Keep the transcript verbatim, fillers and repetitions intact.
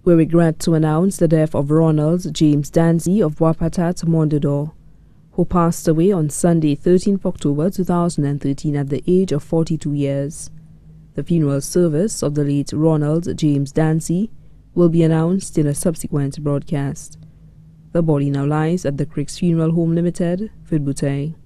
We regret to announce the death of Ronald James Dantzie of Wapatat, Mondador, who passed away on Sunday, thirteenth October two thousand thirteen at the age of forty-two years. The funeral service of the late Ronald James Dantzie will be announced in a subsequent broadcast. The body now lies at the Cricks Funeral Home Limited, Vidbutey.